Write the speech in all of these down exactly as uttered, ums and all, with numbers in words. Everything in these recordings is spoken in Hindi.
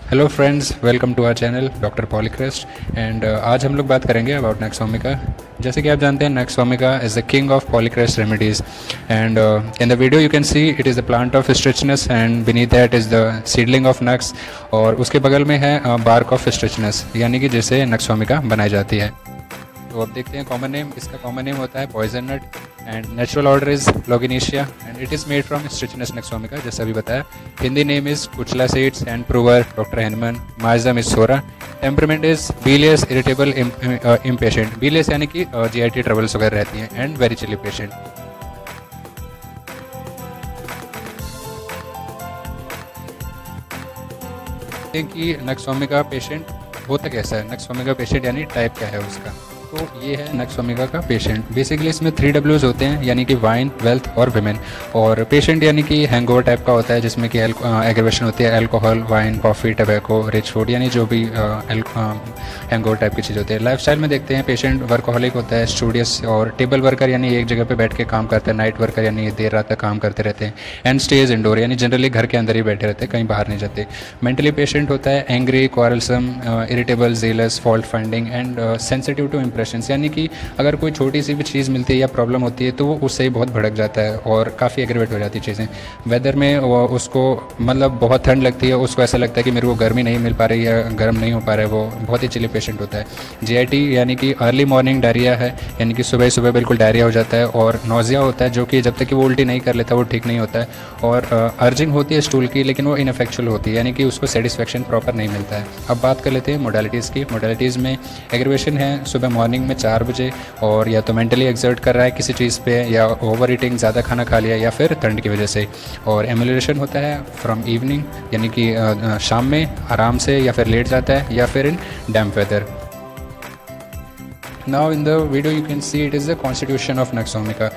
Hello friends, welcome to our channel doctor Polycrest and आज हम लोग बात करेंगे अबाउट नक्स वोमिका। जैसे कि आप जानते हैं, nux vomica is the king of polycrest remedies and in the video you can see it is the plant of strychnos and beneath that is the seedling of nux, और उसके बगल में है बार्क ऑफ स्ट्रिचनेस, यानी कि जिससे नक्स वोमिका बनाई जाती है। तो अब देखते हैं कॉमन नेम। इसका कॉमन नेम होता है poison nut and natural order is Loganiaceae and it is made from strychnos nux vomica, जैसा अभी बताया। Hindi name is kuchla seeds and prover doctor Hahnemann. Miasm is psora. Temperament is bilious, irritable, impatient. Bilious यानी कि जी आई टी ट्रबल्स वगैरह रहती हैं एंड वेरी चिली पेशेंट। कि नक्स वोमिका पेशेंट होता कैसा है, नक्स वोमिका पेशेंट यानी टाइप क्या है उसका। तो ये है नक्स वोमिका का पेशेंट। बेसिकली इसमें थ्री डब्ल्यूज होते हैं, यानी कि वाइन, वेल्थ और विमेन। और पेशेंट यानी कि हैंगओवर टाइप का होता है, जिसमें कि एग्रेवेशन होती है alcohol, wine, coffee, tobacco, rich food, यानी जो भी हैंगओवर टाइप की चीज़ होती है। लाइफस्टाइल में देखते हैं पेशेंट वर्कोहलिक होता है, स्टूडियस और टेबल वर्कर, यानी एक जगह पे बैठ के काम करते हैं। नाइट वर्कर यानी देर रात तक काम करते रहते हैं। एंड स्टेज इंडोर, यानी जनरली घर के अंदर ही बैठे रहते हैं, कहीं बाहर नहीं जाते। मेंटली पेशेंट होता है angry, quarrelsome, irritable, jealous, fault finding and sensitive to impressions, यानी कि अगर कोई छोटी सी भी चीज़ मिलती है या प्रॉब्लम होती है तो वो उससे ही बहुत भड़क जाता है और काफ़ी एग्रेवेट हो जाती है चीज़ें। वेदर में वो उसको मतलब बहुत ठंड लगती है, उसको ऐसा लगता है कि मेरे को गर्मी नहीं मिल पा रही है, गर्म नहीं हो पा रहा है, वो बहुत ही चिली पेशेंट होता है। जी आई टी यानी कि अर्ली मॉर्निंग डायरिया है, यानी कि सुबह सुबह बिल्कुल डायरिया हो जाता है। और नोजिया होता है, जो कि जब तक कि वो उल्टी नहीं कर लेता वो ठीक नहीं होता है। और अर्जिंग होती है स्टूल की, लेकिन वो इनफेक्चुअल होती है, यानी कि उसको सेटिस्फेक्शन प्रॉपर नहीं मिलता है। अब बात कर लेते हैं मोडालिटीज़ की। मोडालिटीज़ में एग्रेवेशन है सुबह मॉर्निंग में चार बजे, और या तो मेंटली एक्सर्ट कर रहा है किसी चीज़ पे, या ओवर ईटिंग, ज़्यादा खाना खा लिया, या फिर ठंड की वजह से। और एमुलेशन होता है फ्रॉम इवनिंग, यानी कि शाम में आराम से या फिर लेट जाता है, या फिर in damp weather. Now in the video you can see it is the constitution of nux vomica.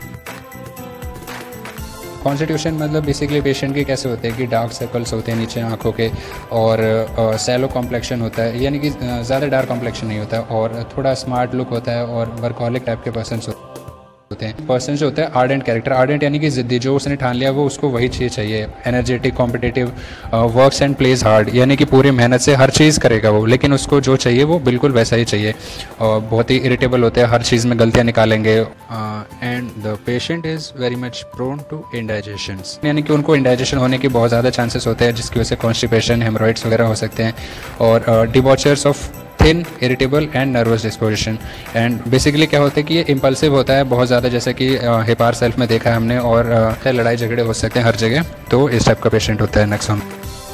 Constitution मतलब बेसिकली पेशेंट के कैसे होते हैं कि डार्क सर्कल्स होते हैं नीचे आँखों के, और सैलो कॉम्प्लेक्शन होता है, यानी कि ज़्यादा डार्क कॉम्प्लेक्शन नहीं होता है, और थोड़ा स्मार्ट लुक होता है, और वर्कहॉलिक टाइप के पर्सन होते हैं। पर्सन जो होता है आर्डेंट कैरेक्टर, आर्डेंट यानी कि जिद्दी, जो उसने ठान लिया वो उसको वही चीज़ चाहिए। Energetic, competitive, works and plays hard, यानी कि पूरी मेहनत से हर चीज़ करेगा वो, लेकिन उसको जो चाहिए वो बिल्कुल वैसा ही चाहिए। और बहुत ही इरिटेबल होते हैं, हर चीज़ में गलतियाँ निकालेंगे। And the patient is very much prone to indigestion, यानी कि उनको इंडाइजेशन होने की बहुत ज़्यादा चांसेस होते हैं, जिसकी वजह से कॉन्स्टिपेशन, हेमरॉइड्स वगैरह हो सकते हैं। और debauchers of thin, irritable and nervous disposition. And basically क्या होता है कि ये इम्पल्सिव होता है बहुत ज़्यादा, जैसे कि हिपार सेल्फ में देखा है हमने, और uh, लड़ाई झगड़े हो सकते हैं हर जगह। तो इस टाइप का पेशेंट होता है नक्स वोमिका।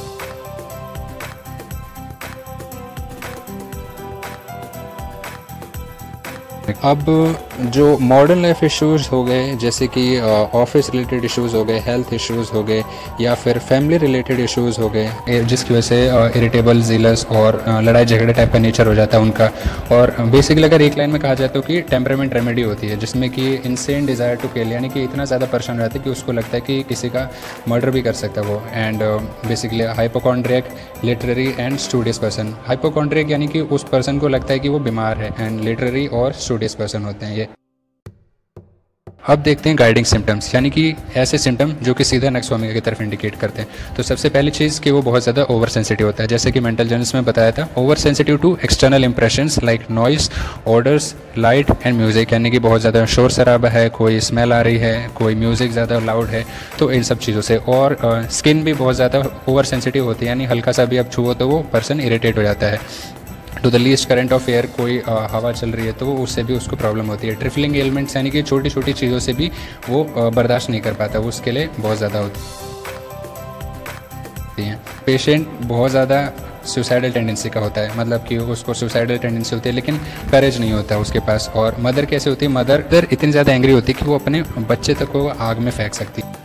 अब जो मॉडर्न लाइफ इश्यूज़ हो गए, जैसे कि ऑफिस रिलेटेड इश्यूज़ हो गए, हेल्थ इश्यूज़ हो गए, या फिर फैमिली रिलेटेड इश्यूज़ हो गए, जिसकी वजह से इरिटेबल, जीलस और uh, लड़ाई झगड़े टाइप का नेचर हो जाता है उनका। और बेसिकली अगर एक लाइन में कहा जाए तो कि टेम्परामेंट रेमेडी होती है, जिसमें कि इंसेन डिज़ायर टू किल, यानी कि इतना ज़्यादा परेशान रहता है कि उसको लगता है कि किसी का मर्डर भी कर सकता है वो। And basically hypochondriac, literary and studious person. Hypochondriac यानी कि उस पर्सन को लगता है कि वो बीमार है, एंड लिटरेरी और स्टूडियस पर्सन होते हैं ये। अब देखते हैं गाइडिंग सिम्टम्स, यानी कि ऐसे सिम्टम जो कि सीधा नक्स वोमिका की तरफ इंडिकेट करते हैं। तो सबसे पहली चीज़ कि वो बहुत ज़्यादा ओवर सेंसिटिव होता है, जैसे कि मेंटल जर्नल्स में बताया था। Over sensitive to external impressions like noise, odours, light and music, यानी कि बहुत ज़्यादा शोर शराबा है, कोई स्मेल आ रही है, कोई म्यूजिक ज़्यादा लाउड है, तो इन सब चीज़ों से। और स्किन भी बहुत ज़्यादा ओवर सेंसिटिव होती है, यानी हल्का सा भी अब छुओ तो वो पर्सन इरिटेट हो जाता है। To the least current of air, कोई आ, हवा चल रही है तो वो उससे भी उसको प्रॉब्लम होती है। ट्रिफलिंग एलिमेंट्स, यानी कि छोटी छोटी चीज़ों से भी वो आ, बर्दाश्त नहीं कर पाता, वो उसके लिए बहुत ज़्यादा होती है। पेशेंट बहुत ज़्यादा सुसाइडल टेंडेंसी का होता है, मतलब कि उसको सुसाइडल टेंडेंसी होती है, लेकिन करेज नहीं होता उसके पास। और मदर कैसे होती है, मदर इतनी ज़्यादा एंग्री होती है कि वो अपने बच्चे तक को आग में फेंक सकती है।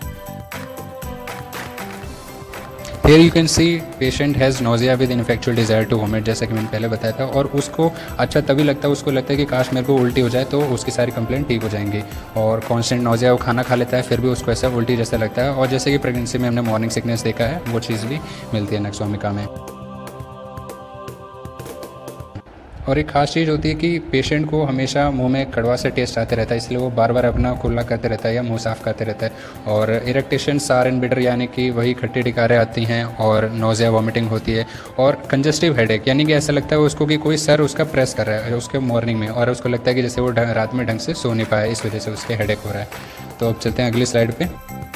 Here you can see patient has nausea with ineffectual desire to vomit, जैसा कि मैंने पहले बताया था। और उसको अच्छा तभी लगता है, उसको लगता है कि काश मेरे को उल्टी हो जाए तो उसकी सारी कंप्लेंट ठीक हो जाएंगी। और कांस्टेंट नाउजिया, वो खाना खा लेता है फिर भी उसको ऐसा उल्टी जैसा लगता है। और जैसे कि प्रेगनेंसी में हमने मॉर्निंग सिकनेस देखा है, वो चीज़ भी मिलती है नक्स वोमिका में। और एक खास चीज़ होती है कि पेशेंट को हमेशा मुंह में कड़वा सा टेस्ट आते रहता है, इसलिए वो बार बार अपना कुल्ला करते रहता है या मुंह साफ़ करते रहता है। और इरेक्टेशन, सार एंड बिटर यानी कि वही खट्टी टिकारें आती हैं, और नोज़िया, वॉमिटिंग होती है, और कंजस्टिव हेडेक यानी कि ऐसा लगता है उसको कि कोई सर उसका प्रेस कर रहा है उसके मॉर्निंग में, और उसको लगता है कि जैसे वो रात में ढंग से सो नहीं पाया, इस वजह से उसके हेडेक हो रहा है। तो अब चलते हैं अगली स्लाइड पे।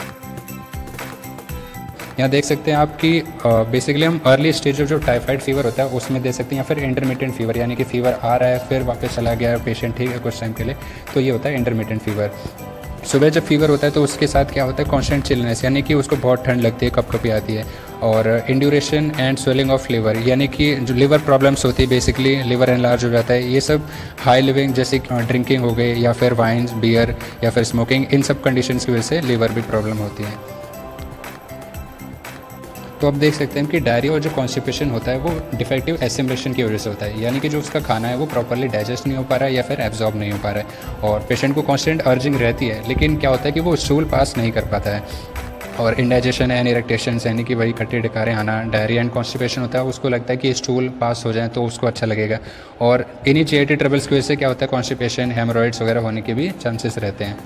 यहाँ देख सकते हैं आप कि बेसिकली हम अर्ली स्टेज ऑफ जो टाइफाइड फीवर होता है उसमें दे सकते हैं, या फिर इंटरमिटेंट फीवर यानी कि फीवर आ रहा है फिर वापस चला गया पेशेंट ठीक है कुछ टाइम के लिए, तो ये होता है इंटरमिटेंट फीवर। सुबह जब फीवर होता है तो उसके साथ क्या होता है, कॉन्स्टेंट चिलनेस यानी कि उसको बहुत ठंड लगती है, कपकपी आती है। और induration and swelling of liver यानी कि जो लिवर प्रॉब्लम्स होती है, बेसिकली लिवर एनलार्ज हो जाता है। ये सब हाई लिविंग जैसे ड्रिंकिंग हो गई, या फिर वाइन्स, बियर, या फिर स्मोकिंग, इन सब कंडीशंस की वजह से लिवर भी प्रॉब्लम होती है। तो आप देख सकते हैं कि डायरिया और जो कॉन्स्टिपेशन होता है वो डिफेक्टिव एसिमिलेशन की वजह से होता है, यानी कि जो उसका खाना है वो प्रॉपर्ली डाइजेस्ट नहीं हो पा रहा है या फिर एब्जॉर्ब नहीं हो पा रहा है, और पेशेंट को कांस्टेंट अर्जिंग रहती है, लेकिन क्या होता है कि वो स्टूल पास नहीं कर पाता है। और इंडाइजेशन एंड इरेक्टेशन यानी कि वही खट्टे टिकारे आना, डायरिया एंड कॉन्स्टिपेशन होता है, उसको लगता है कि स्टूल पास हो जाए तो उसको अच्छा लगेगा। और इन्हीं जीआईटी ट्रबल्स की वजह से क्या होता है, कॉन्स्टिपेशन, हेमोरॉइड्स वगैरह होने के भी चांसेस रहते हैं।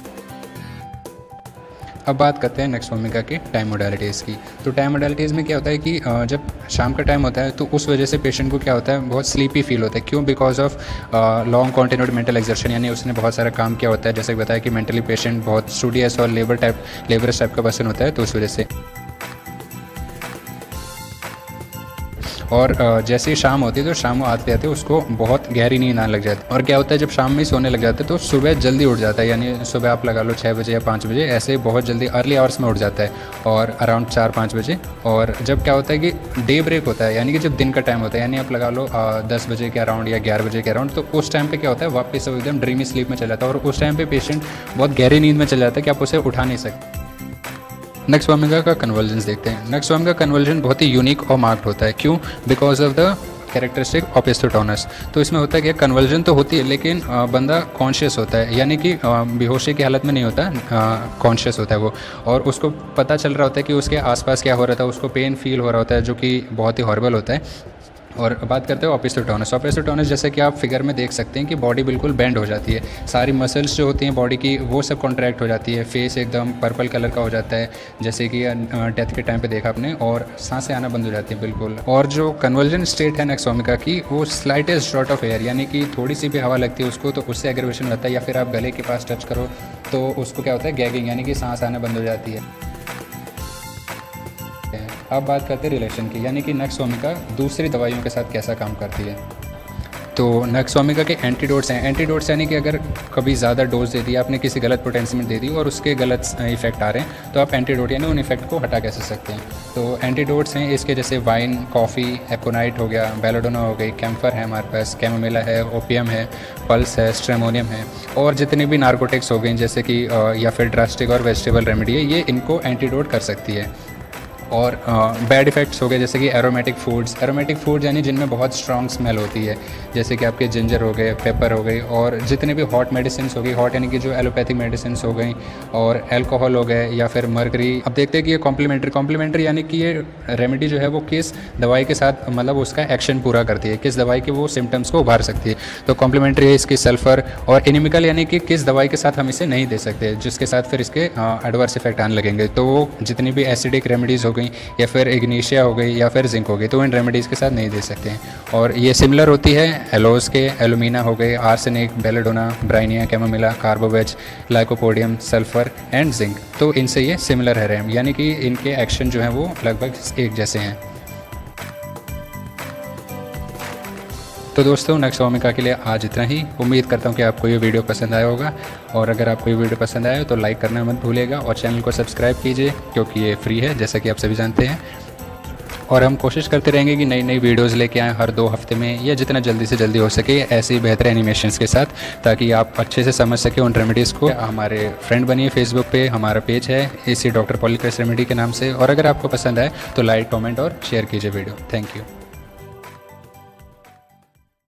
अब बात करते हैं नक्स वोमिका के टाइम मोडालिटीज़ की। तो टाइम मोडालिटीज़ में क्या होता है कि जब शाम का टाइम होता है तो उस वजह से पेशेंट को क्या होता है, बहुत स्लीपी फील होता है। क्यों? Because of long continued mental exertion, यानी उसने बहुत सारा काम किया होता है। जैसे बताया कि मेंटली पेशेंट बहुत स्टूडियस और लेबर टाइप लेबरस टाइप का पर्सन होता है, तो उस वजह से। और जैसे ही शाम होती है तो शाम को आते आते उसको बहुत गहरी नींद आने लग जाती है। और क्या होता है, जब शाम में सोने लग जाते हैं तो सुबह जल्दी उठ जाता है, यानी सुबह आप लगा लो छः बजे या पाँच बजे, ऐसे बहुत जल्दी अर्ली आवर्स में उठ जाता है, और अराउंड चार पाँच बजे। और जब क्या होता है कि डे ब्रेक होता है, यानी कि जब दिन का टाइम होता है, यानी आप लगा लो दस बजे के अराउंड या ग्यारह बजे के अराउंड, तो उस टाइम पर क्या होता है, वापस एकदम ड्रीमी स्लीप में चल जाता है, और उस टाइम पर पेशेंट बहुत गहरी नींद में चल जाता है कि आप उसे उठा नहीं सकते। नक्स वोमिका का कन्वर्जन्स देखते हैं। नक्स वोमिका कन्वर्जन बहुत ही यूनिक और मार्क्ड होता है। क्यों? Because of the characteristic opisthotonos. तो इसमें होता है कि कन्वर्जन तो होती है, लेकिन बंदा कॉन्शियस होता है, यानी कि बेहोशी की हालत में नहीं होता, कॉन्शियस होता है वो, और उसको पता चल रहा होता है कि उसके आसपास क्या हो रहा था, उसको पेन फील हो रहा होता है, जो कि बहुत ही हॉरिबल होता है। और बात करते हैं ओपिस्थोटोनस। ओपिस्थोटोनस जैसे कि आप फिगर में देख सकते हैं कि बॉडी बिल्कुल बेंड हो जाती है, सारी मसल्स जो होती हैं बॉडी की वो सब कॉन्ट्रैक्ट हो जाती है, फेस एकदम पर्पल कलर का हो जाता है, जैसे कि डेथ के टाइम पे देखा आपने, और सांसें आना बंद हो जाती हैं बिल्कुल। और जो कन्वर्जन स्टेट है नक्स वोमिका की, वो स्लाइटेस्ट ड्रॉट ऑफ एयर, यानी कि थोड़ी सी भी हवा लगती है उसको तो उससे एग्रेवेशन होता है, या फिर आप गले के पास टच करो तो उसको क्या होता है, गैगिंग, यानी कि सांस आना बंद हो जाती है। अब बात करते हैं रिलेशन की, यानी कि नक्स वोमिका दूसरी दवाइयों के साथ कैसा काम करती है। तो नक्स वोमिका के एंटीडोट्स हैं। एंटीडोट्स यानी कि अगर कभी ज़्यादा डोज दे दिया आपने, किसी गलत पोटेंसी में दे दी और उसके गलत इफेक्ट आ रहे हैं, तो आप एंटीडोट यानी उन इफेक्ट को हटा कैसे सकते हैं। तो एंटीडोट्स हैं इसके, जैसे वाइन, कॉफ़ी, एकोनाइट हो गया, बेलोडोना हो गई, कैम्फर है हमारे पास, कैमोमिला है, ओपियम है, पल्स है, स्ट्रेमोनियम है, और जितने भी नार्कोटिक्स हो गए जैसे कि या फिर ड्रास्टिक और वेजिटेबल रेमेडी है, ये इनको एंटीडोट कर सकती है। और बैड इफ़ेक्ट्स हो गए जैसे कि एरोमेटिक फूड्स। एरोमेटिक फूड्स यानी जिनमें बहुत स्ट्रॉन्ग स्मेल होती है, जैसे कि आपके जिंजर हो गए, पेपर हो गई, और जितने भी हॉट मेडिसिन हो गई, हॉट यानी कि जो एलोपैथिक मेडिसिन हो गई, और अल्कोहल हो गए, या फिर मर्करी। अब देखते हैं कि ये कॉम्प्लीमेंट्री कॉम्प्लीमेंट्री यानी कि ये रेमेडी जो है वो किस दवाई के साथ मतलब उसका एक्शन पूरा करती है, किस दवाई के वो सिम्टम्स को उभार सकती है। तो कॉम्प्लीमेंट्री है इसकी सल्फर, और इनिमिकल यानी कि किस दवाई के साथ हम इसे नहीं दे सकते, जिसके साथ फिर इसके एडवर्स इफेक्ट आने लगेंगे। तो वो जितनी भी एसिडिक रेमेडीज़ हो गई, या फिर इग्नीशिया हो गई, या फिर जिंक हो गई, तो इन रेमेडीज़ के साथ नहीं दे सकते हैं। और ये सिमिलर होती है एलोज के, एलुमिना हो गए, arsenic, belladonna, bryonia, chamomilla, carbo veg, lycopodium, sulphur and zinc. तो इनसे ये सिमिलर है, यानी कि इनके एक्शन जो हैं वो लगभग एक जैसे हैं। तो दोस्तों नक्स वोमिका के लिए आज इतना ही। उम्मीद करता हूँ कि आपको ये वीडियो पसंद आया होगा, और अगर आपको ये वीडियो पसंद आया तो लाइक करना मत भूलिएगा, और चैनल को सब्सक्राइब कीजिए क्योंकि ये फ्री है जैसा कि आप सभी जानते हैं। और हम कोशिश करते रहेंगे कि नई नई वीडियोस लेके आएँ हर दो हफ्ते में, या जितना जल्दी से जल्दी हो सके ऐसे ही बेहतर एनिमेशंस के साथ, ताकि आप अच्छे से समझ सकें उन रेमेडीज़ को। हमारे फ्रेंड बनिए, फेसबुक पे हमारा पेज है इसी डॉक्टर पॉलीक्रेस्ट रेमेडी के नाम से, और अगर आपको पसंद आए तो लाइक, कमेंट और शेयर कीजिए वीडियो। Thank you.